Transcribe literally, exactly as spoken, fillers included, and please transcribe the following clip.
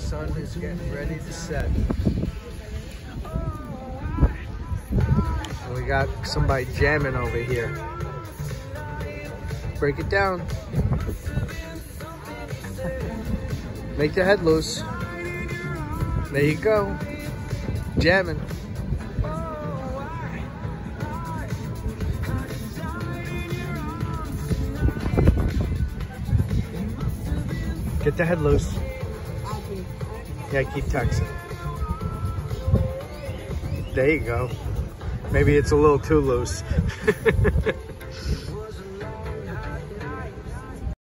sun is getting ready to set. And we got somebody jamming over here. Break it down. Make the head loose. There you go. Jamming. Get the head loose. Yeah, keep texting. There you go. Maybe it's a little too loose.